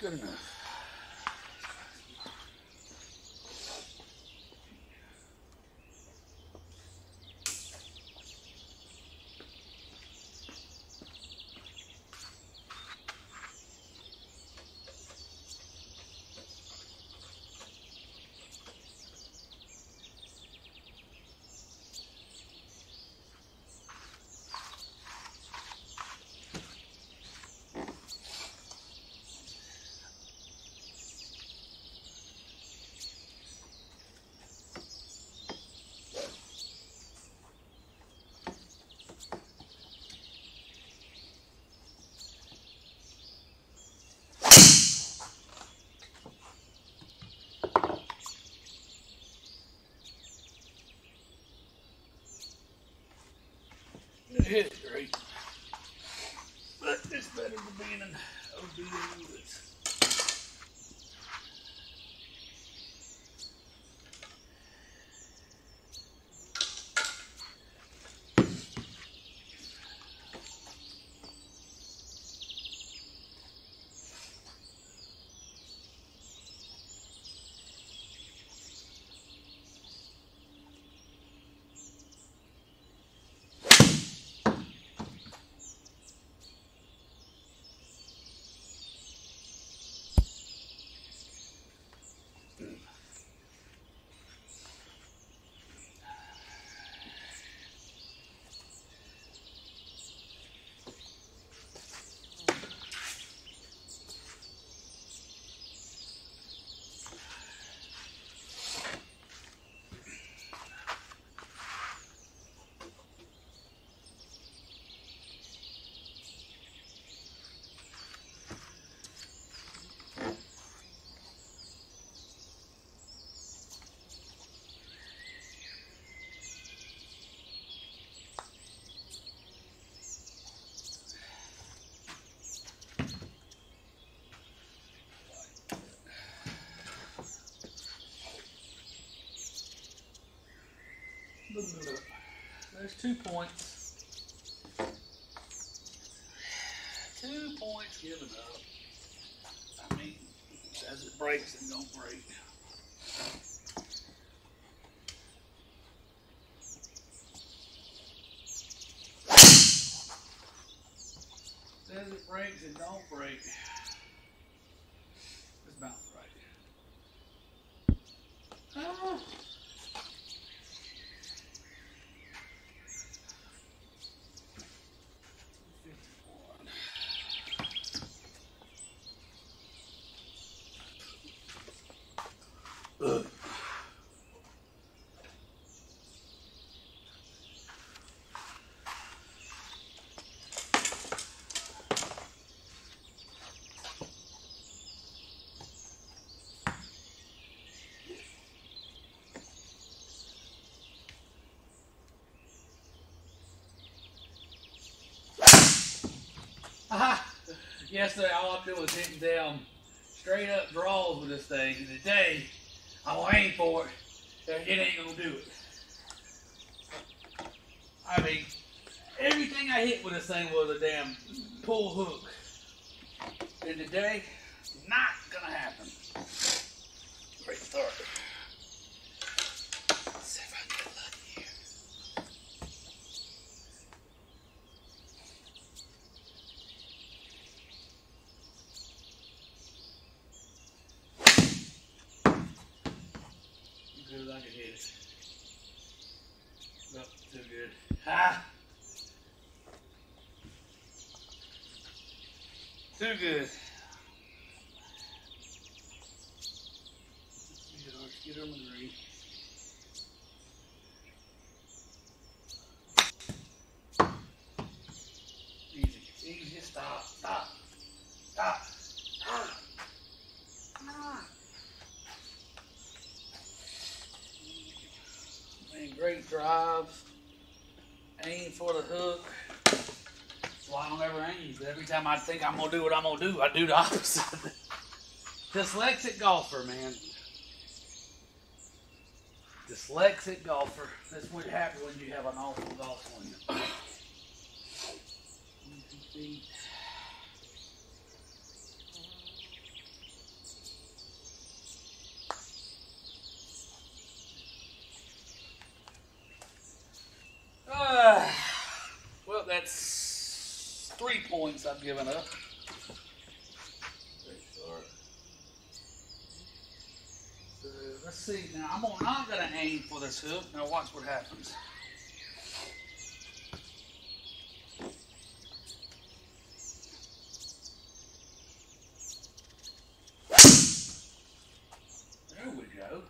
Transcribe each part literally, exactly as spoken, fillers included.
Good enough. It hit it great, but it's better than being an O B in the woods. There's two points. Two points given up. I mean, as it breaks, it don't break. As it breaks, it don't break. Let's bounce right. Ah. Ugh. Aha! Yesterday all I did was hitting down straight up draws with this thing, and today I'm gonna aim for it, and it ain't gonna do it. I mean, everything I hit with this thing was a damn pull hook. And today, not gonna happen. Great start. Let's see if I can get lucky here. Good as I can hit it. Nope, too good. Ah! Too good. Get her on the green. Easy, easy, stop, stop, stop. Ah. Ah. Man, great drives. Aim for the hook. That's why I don't ever aim. But every time I think I'm gonna do what I'm gonna do, I do the opposite. Dyslexic golfer, man. Dyslexic golfer. That's what happens when you have an awful golf swing. Feet. that's three points I've given up. So let's see. Now I'm not going to aim for this hook. Now watch what happens. There we go.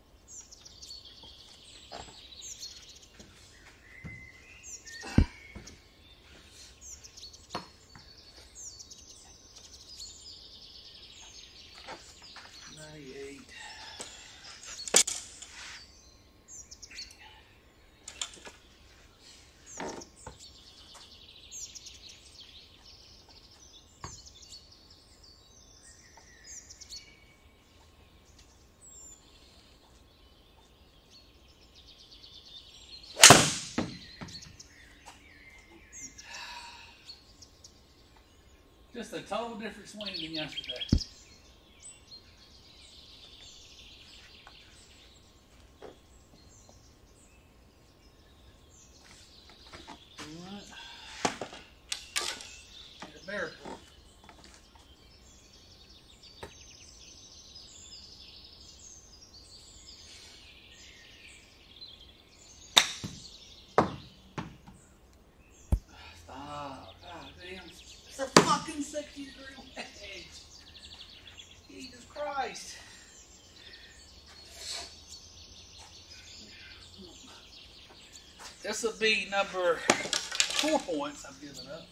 ninety-eight. Just a total different swing than yesterday. Alright. Need a miracle. Stop. God damn. It's a fucking sixty degree wedge. Jesus Christ. This will be number four points I've given up.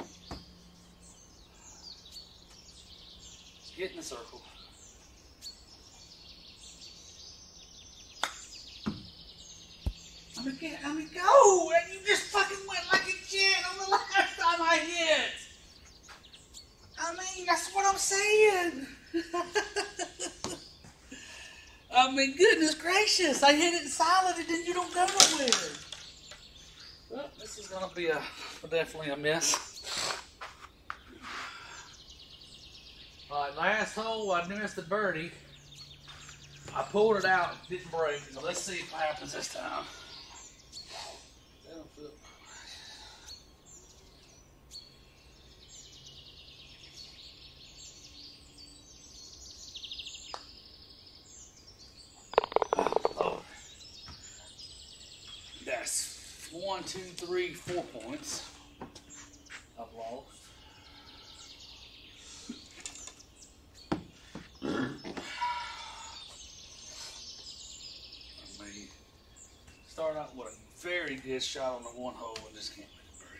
Get in the circle. I mean, get, I mean, go! And you just fucking went like a jet on the last time I hit. I mean, that's what I'm saying. I mean, goodness gracious, I hit it solid and then you don't go nowhere. Well, this is going to be a definitely a miss. Alright, last hole, I missed the birdie. I pulled it out, didn't break. So let's see what happens this time. That's one, two, three, four points I've lost. I mean, start out with a very good shot on the one hole and just can't make a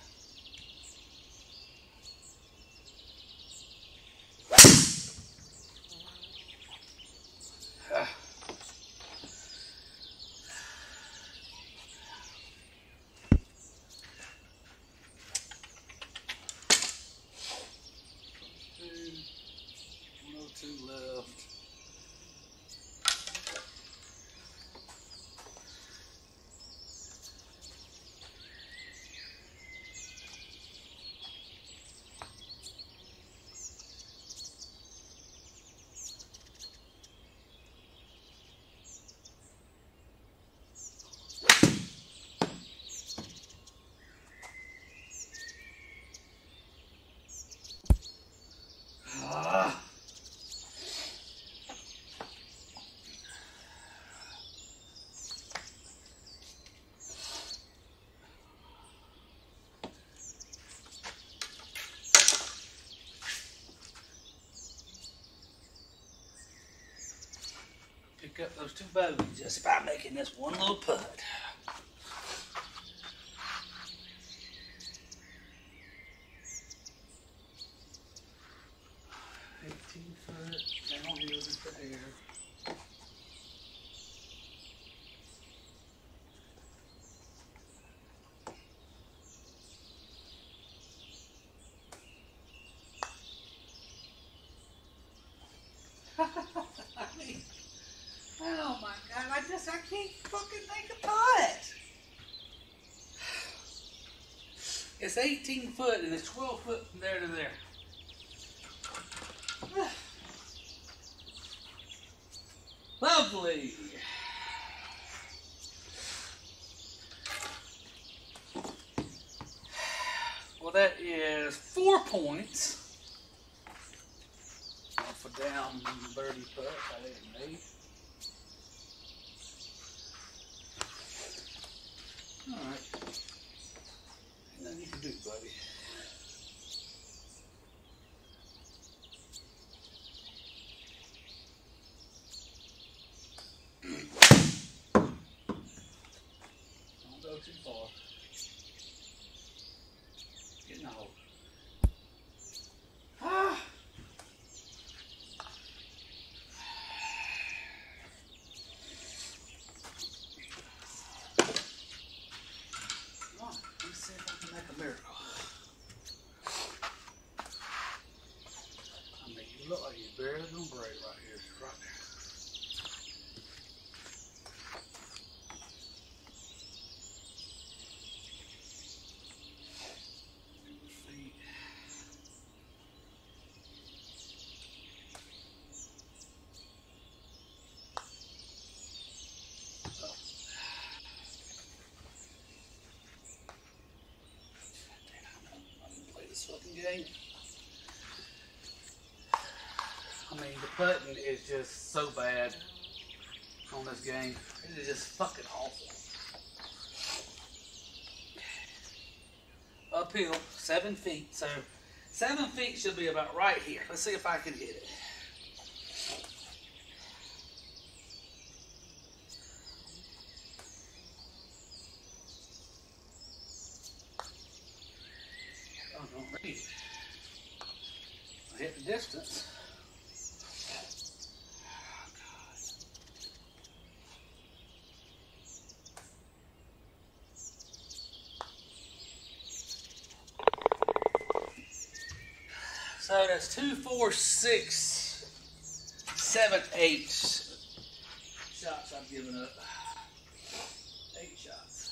birdie. Two left. Ah. Pick up those two bogeys just by making this one little putt. eighteen foot, downhill just the air. I mean, oh my God, I just, I can't fucking make a putt. It's eighteen foot and it's twelve foot from there to there. Lovely. Well, that is four points. Off a down birdie putt I didn't make. Alright. Ain't nothing you can do, buddy. Don't go too far. Get in the hole. Ah! Let's see if I can make a miracle. I mean, you look like you're barely gonna break right here. Right there. Feet. Oh. Play this fucking game. I mean, the putting is just so bad on this game. It is just fucking awful. Uphill, seven feet. So, seven feet should be about right here. Let's see if I can hit it. I don't read it. I hit the distance. So that's two, four, six, seven, eight shots I've given up. Eight shots.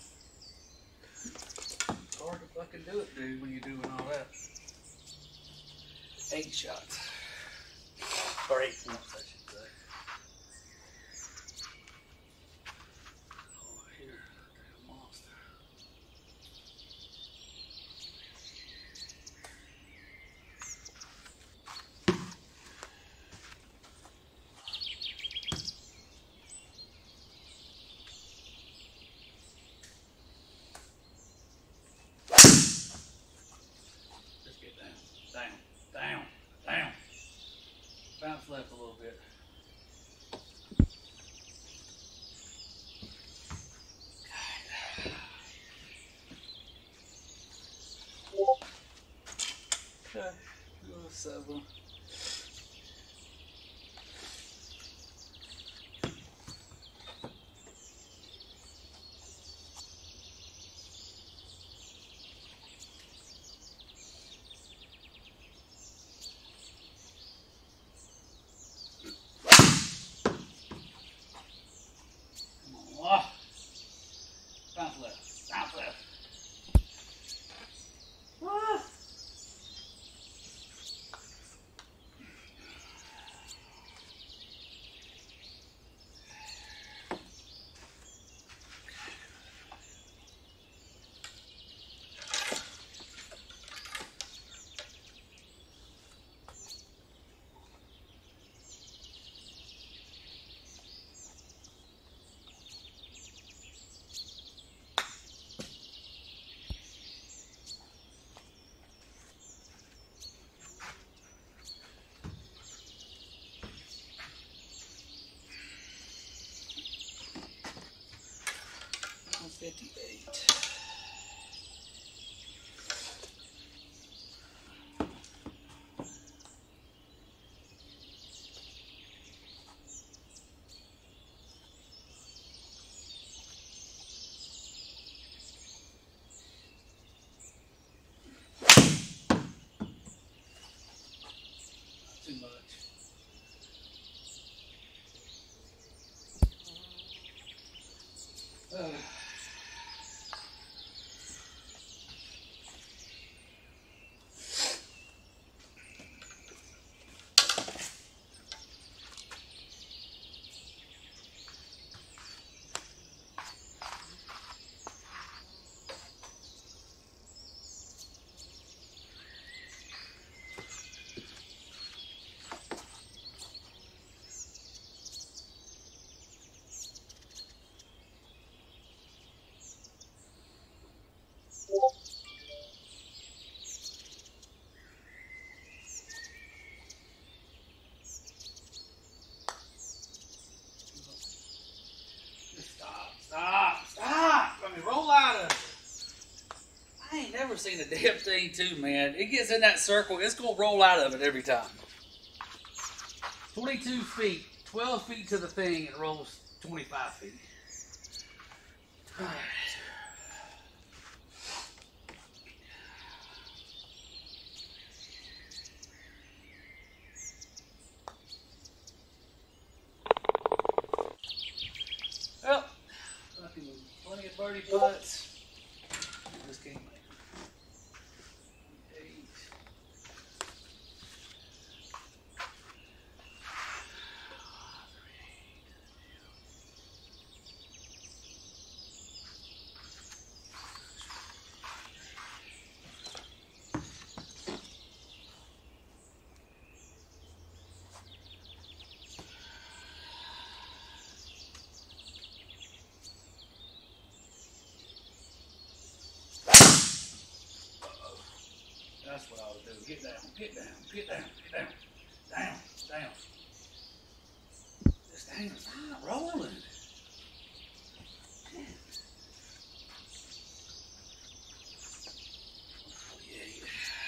It's hard to fucking do it, dude, when you're doing all that. Eight shots. Or eight points, I should say. Oh, here, damn monster. Down, down, down. Bounce left a little bit. Okay, seven. Bounce left. Bounce left. Ah. seen a damn thing too, man. It gets in that circle, it's gonna roll out of it every time. twenty-two feet, twelve feet to the thing, it rolls twenty-five feet. All right. Well, fucking plenty of birdie putts. Just can't make it. Eight. That's what I ought to do. Get down, get down, get down, get down. Down, down. This thing is not rolling. Man. forty-eight.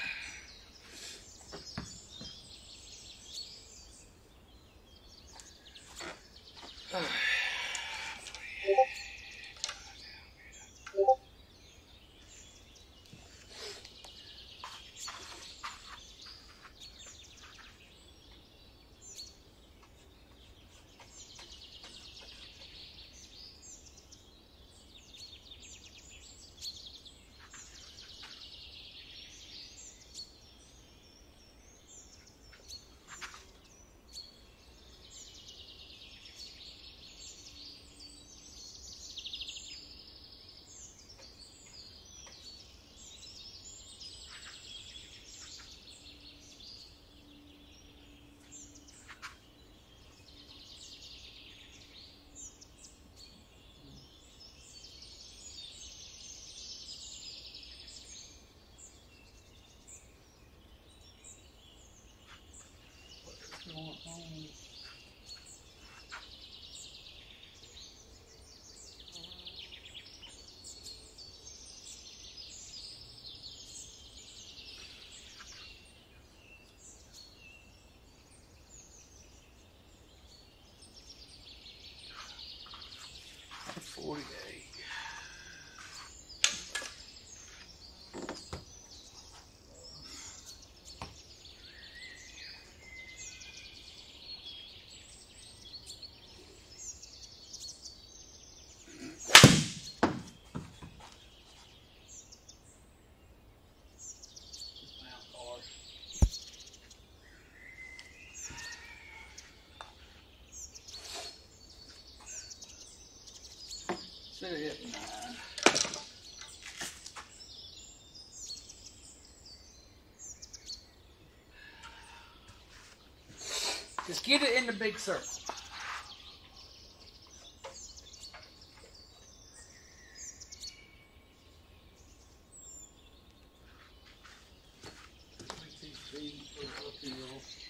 forty-eight. Should have hit nine. Just get it in the big circle. twenty-two feet for the uphill.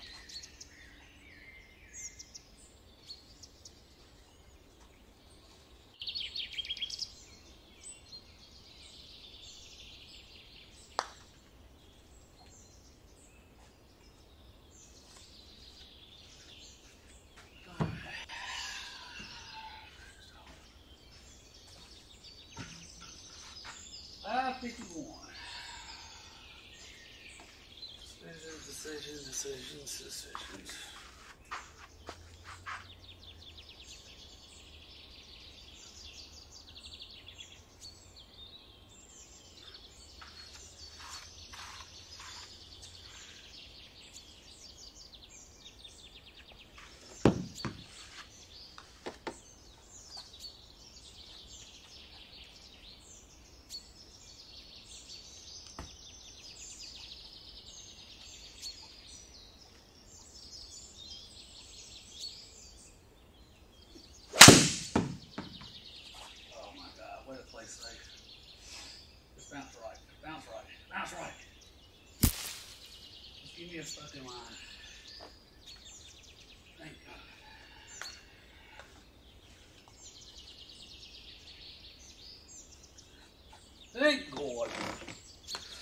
five fifty-one. Decisions, decisions, decisions, decisions. Play safe. Just bounce right. Bounce right. Bounce right. Just give me a fucking line. Thank God. Thank God.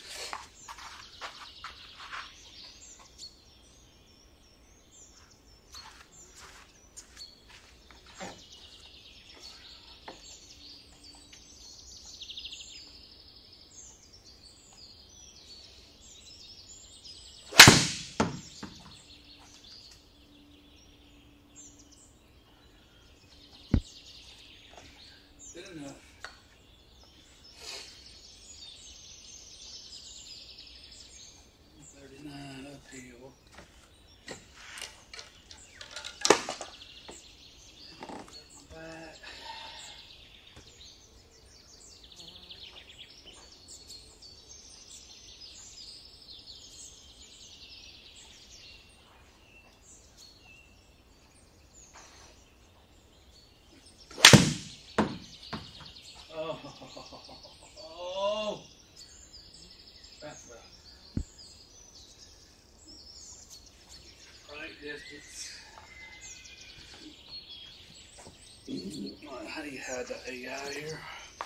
Alright, how do you hide that A I here?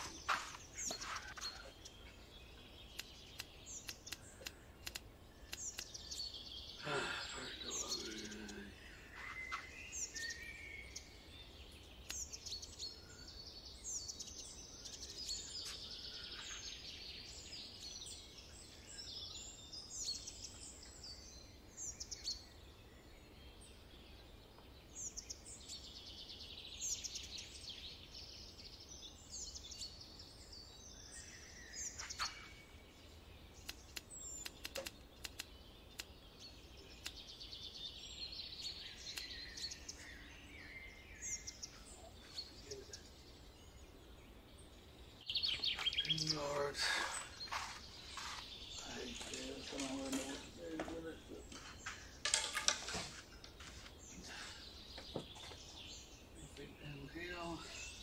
Yards. I hate this. I don't really know what to do with it. But big downhill.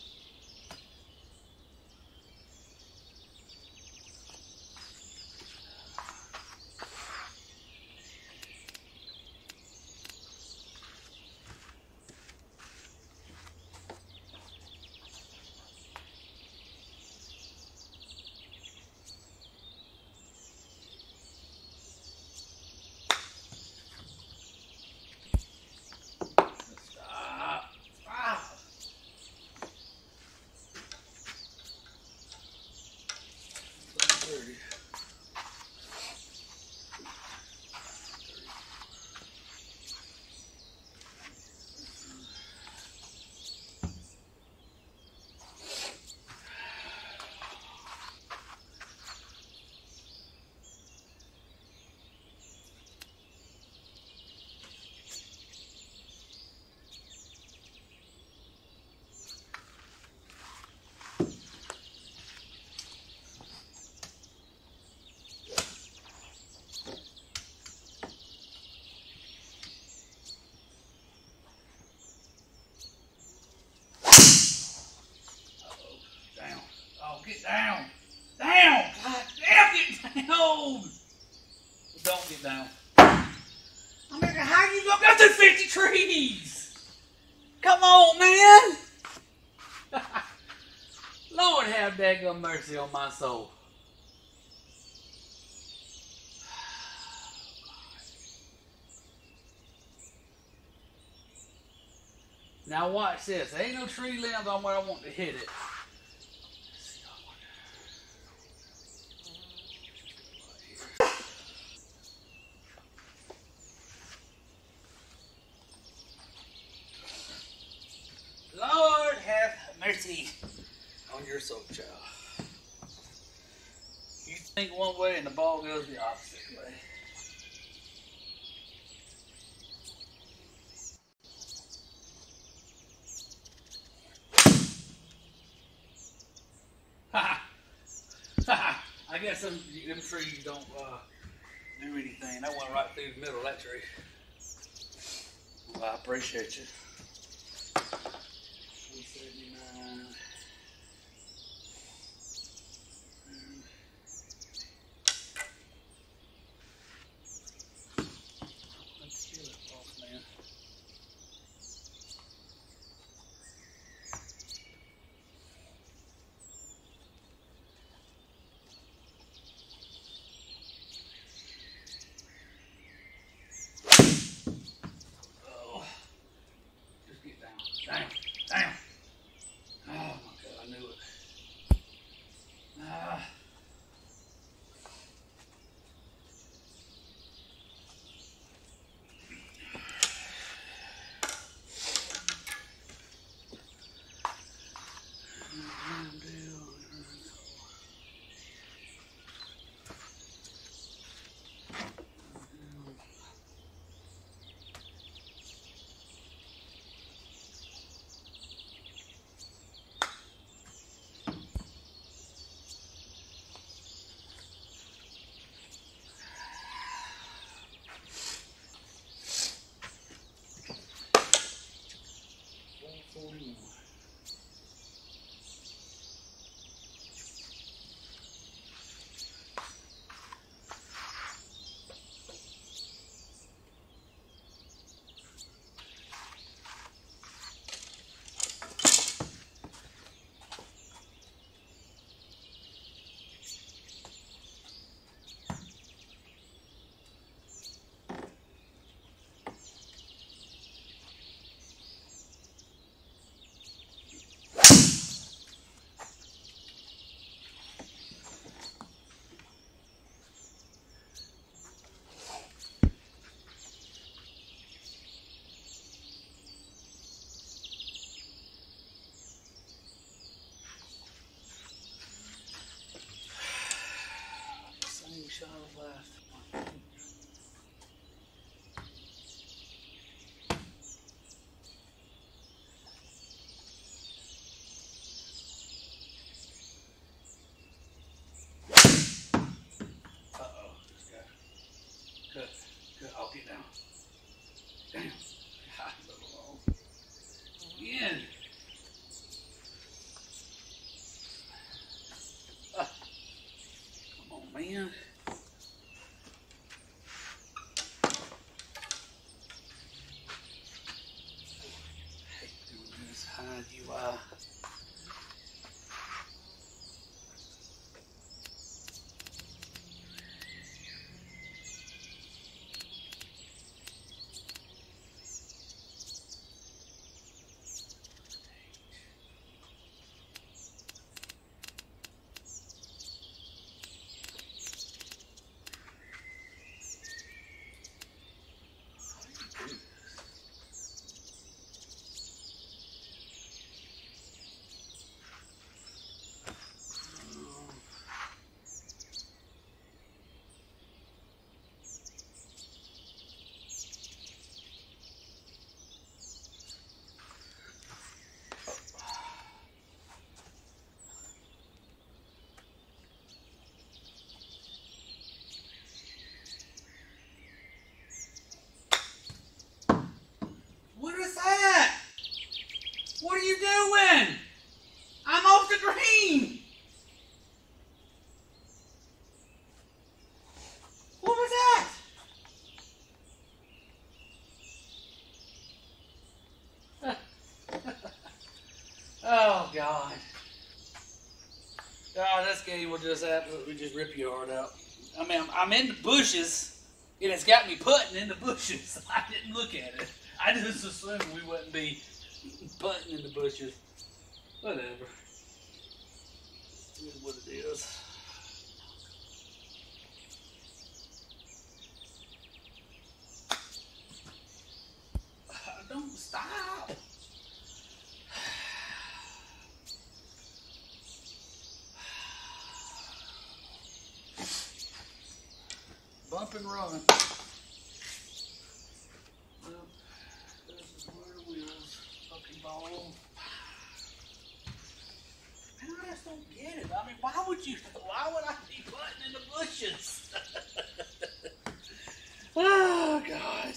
Stop. Ah. So dirty. Down. Oh, get down. Down. God damn, get down. Don't get down. I mean, how you gonna go through fifty trees? Come on, man. Lord have daggum mercy on my soul. Now watch this. There ain't no tree limbs on where I want to hit it. Lord have mercy on your soul, child. You think one way and the ball goes the opposite way. Ha ha! I guess them, them trees don't uh, do anything. That went right through the middle of that tree. Well, I appreciate you. one seventy-nine. Let's kill it, boss man. shot of left. Uh-oh. Good. Good. I'll get down. Damn. God, a little long. Again. Uh, come on, man. I hate doing this. Hide U I. What is that? What are you doing? I'm off the green. What was that? Oh, God. Oh, this game will just absolutely just rip your heart out. I mean, I'm, I'm in the bushes, and it's got me putting in the bushes. I didn't look at it. I just assumed we wouldn't be putting in the bushes. Whatever. It is what it is. Don't stop. Bump and run. Well, this is where it is. Fucking ball. Man, I just don't get it. I mean, why would you? Why would I be putting in the bushes? Oh, God.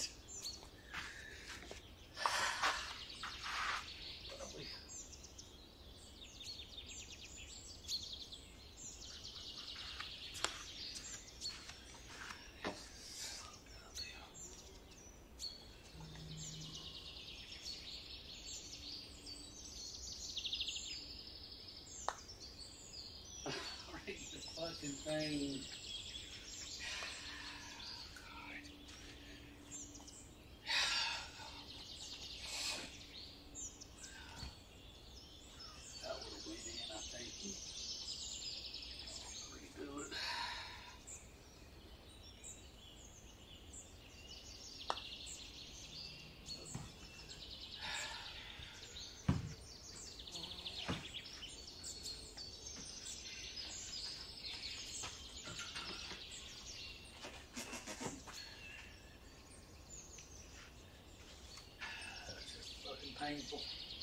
Fucking thing. That would have went in, I think. Redo it. Painful.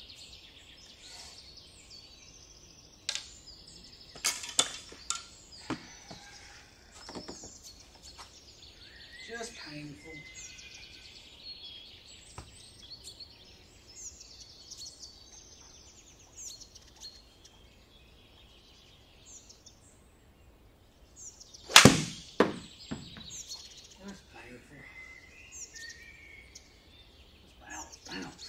Just painful. Just painful. Just bounce, bounce.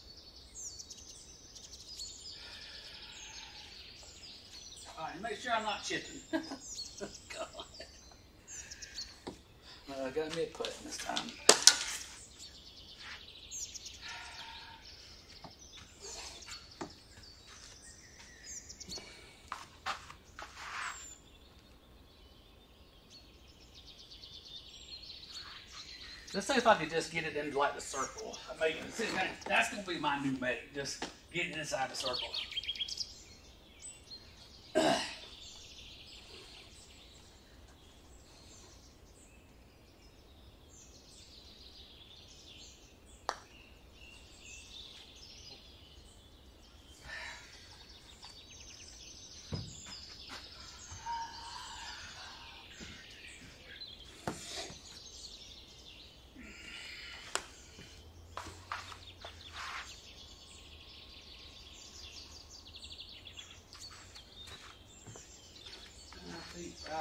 Make sure I'm not chipping. God. Uh, got me a putt this time. Let's see if I could just get it into like the circle. I mean, see, that, that's gonna be my new mate. Just getting inside the circle.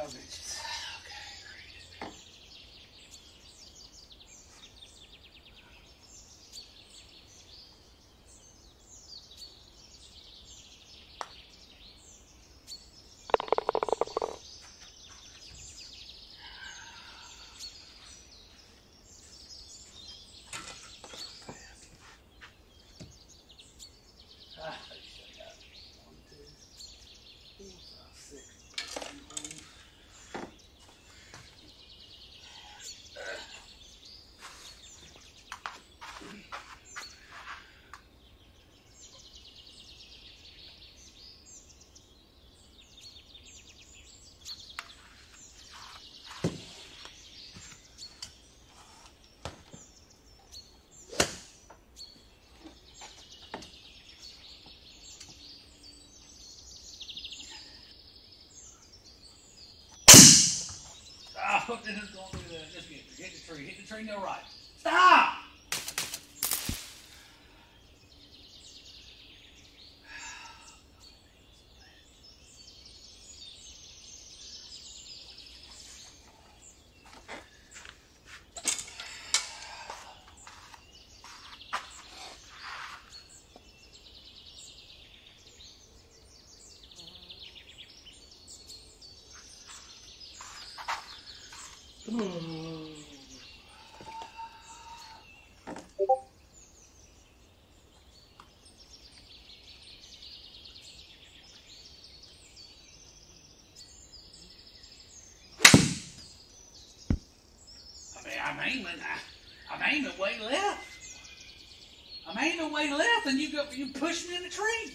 five inches. Okay, read it. Ah, I just got one, two, four, five, six, seven, oh, this is going to do that. Just get hit the tree. Hit the tree, no right. Stop! I mean, I'm aiming. I, I'm aiming way left. I'm aiming way left, and you go, you push me in the tree.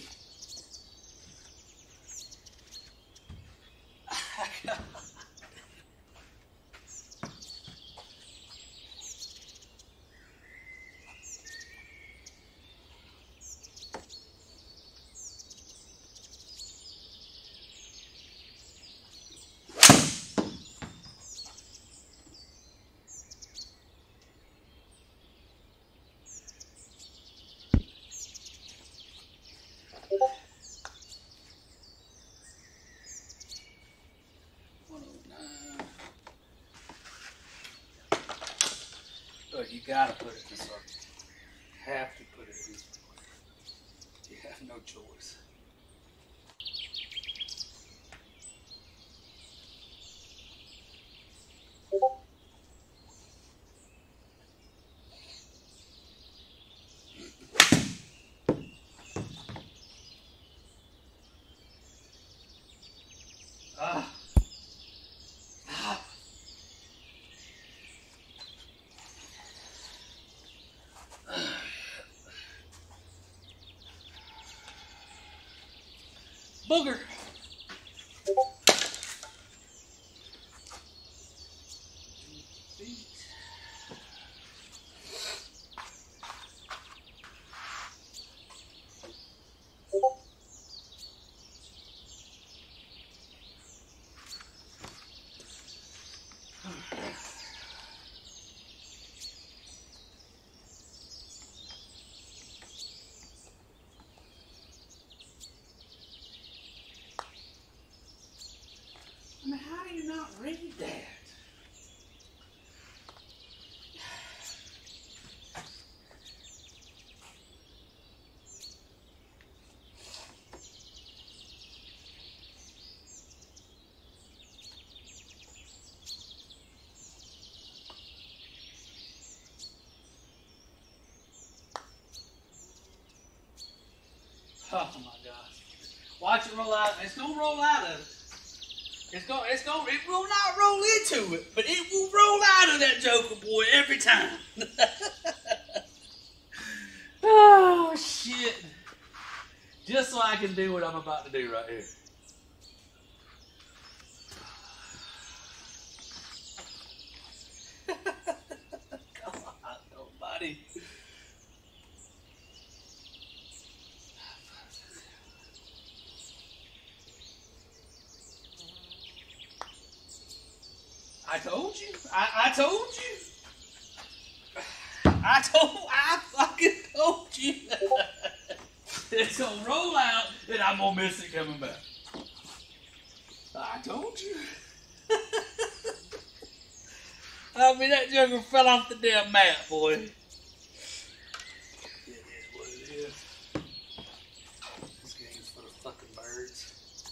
Look, you gotta put it in the circle. You have to put it in the circle. You have no choice. Ah. Booger. I mean, how do you not read that? Oh my gosh. Watch it roll out. It's gonna roll out of it. It's going, it's going, it will not roll into it, but it will roll out of that Joker boy every time. Oh, shit. Just so I can do what I'm about to do right here. Come on, nobody. I told you. I, I told you. I told. I fucking told you. It's gonna roll out, and I'm gonna miss it coming back. I told you. I mean, that joker fell off the damn mat, boy. It is what it is. This game's for the fucking birds.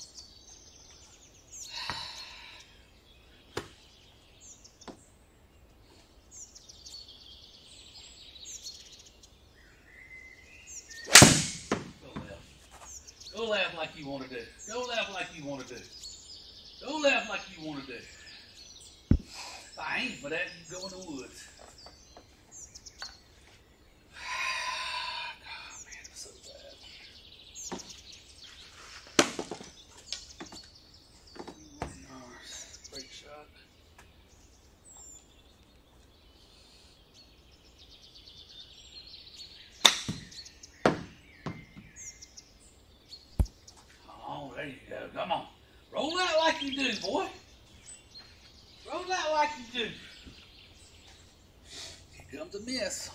Go laugh. Go laugh like you want to do. Go laugh like you want to do. Go laugh like you want to do. If I ain't for that, you go in the woods. God, man, it's so bad. Great shot. Oh, there you go. Come on. Roll out like you do, boy. Roll out like you do. Here comes a miss.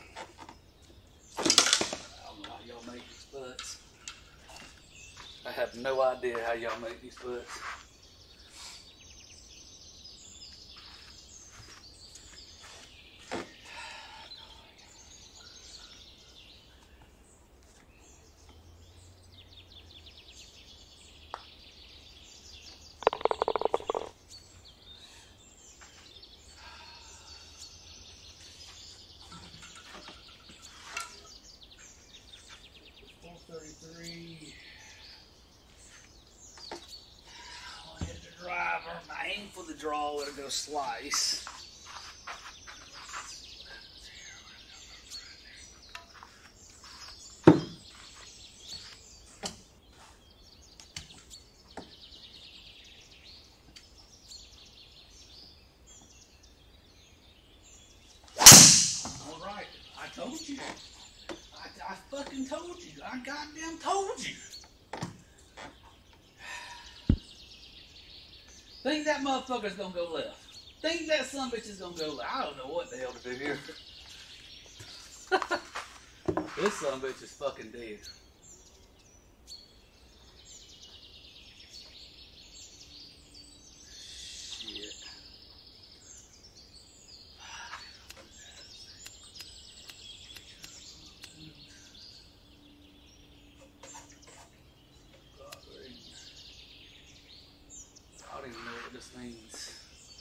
I don't know how y'all make these putts. I have no idea how y'all make these putts. thirty-three. I'll hit the driver. I aim for the draw, it'll go slice. All right, I told you. I, I fucking told you. I goddamn told you. Think that motherfucker's gonna go left. Think that son bitch is gonna go left. I don't know what the hell to do here. This son bitch is fucking dead. Shit. I don't even know what this means.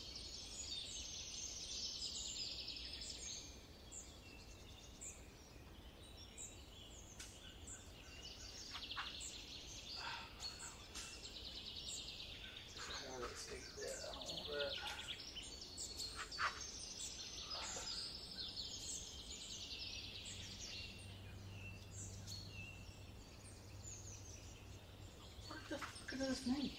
Let's take that. I don't want that. What the fuck does this mean?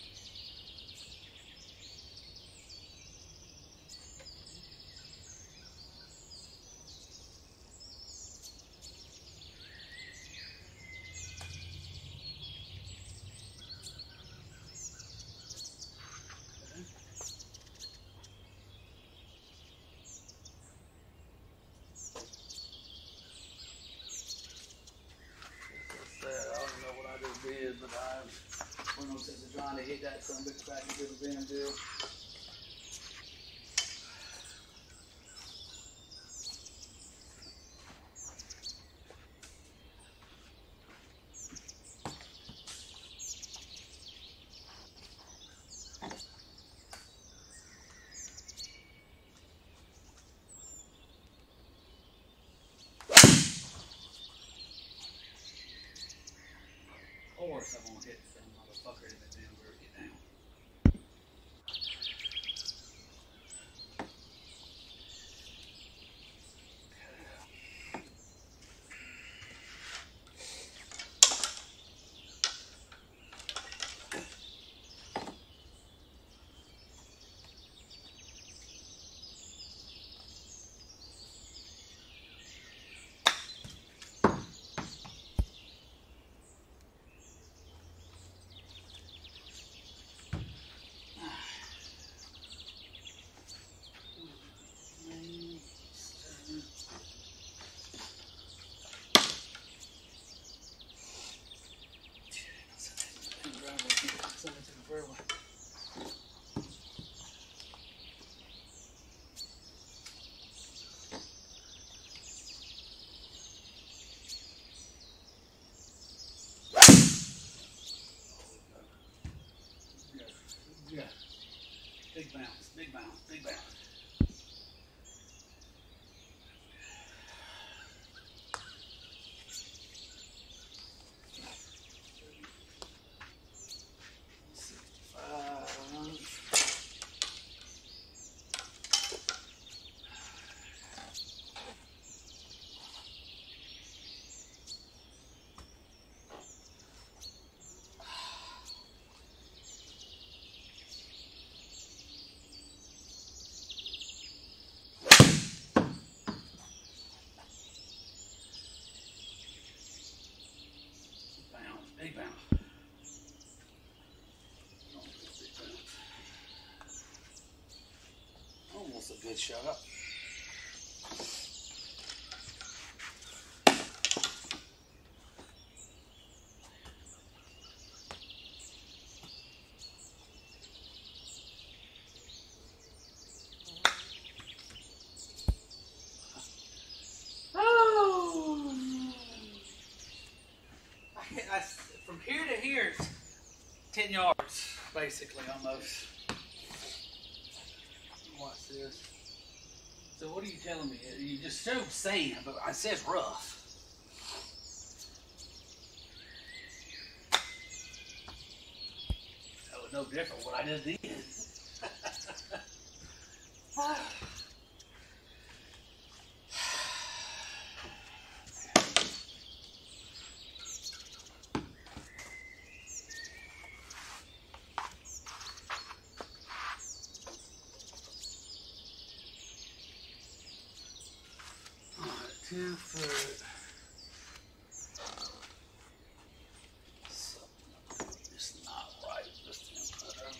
Did, but I went on since trying to hit that son bitch back into the damn deal. Of course I won't hit the motherfucker in the damn where get down. Big bounce, big bounce, big bounce. Big bounce. Almost a good shot. Oh! I, I, from here to here, it's ten yards, basically, almost. Watch this. So what are you telling me? You just showed sand, but I said rough. That was no different what I just did. Two foot. Something is not right with this damn putter.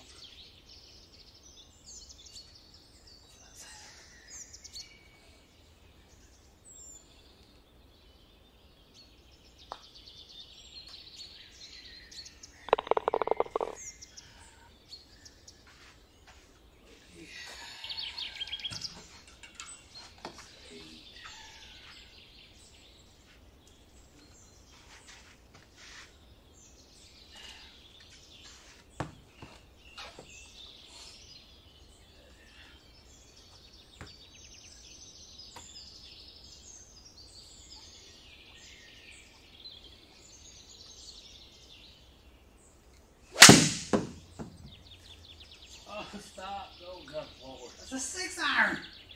Stop. Oh, God, Lord. That's a six iron.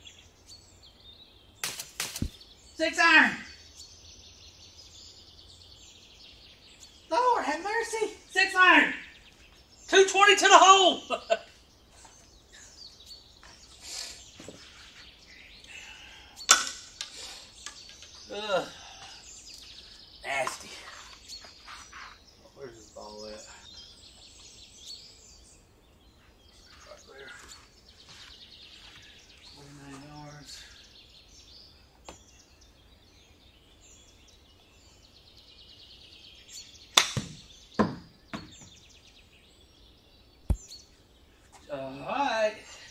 Six iron. Lord, have mercy. Six iron. two twenty to the hole. Ugh. Nasty. Where's this ball at? Alright.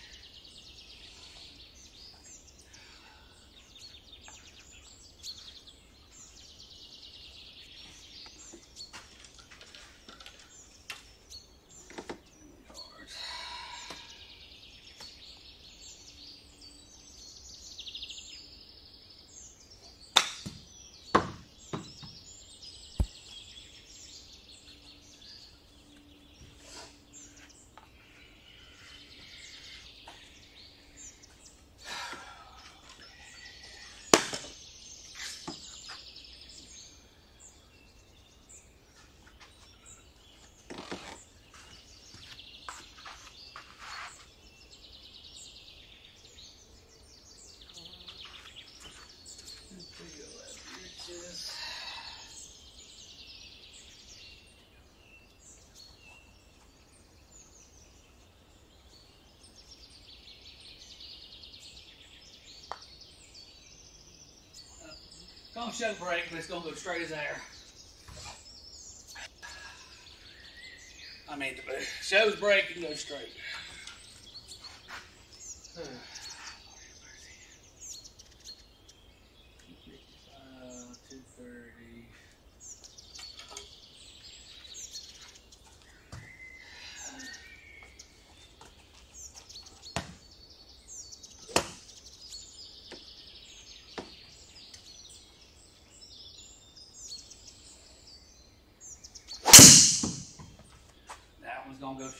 Gonna show break, but it's gonna go straight as air. I mean, the show's break and go straight. fifty-five, two thirty.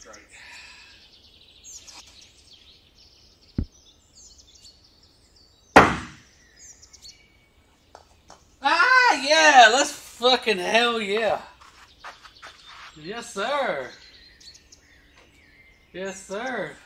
straight. Ah, yeah, let's fucking hell yeah. Yes, sir. Yes, sir.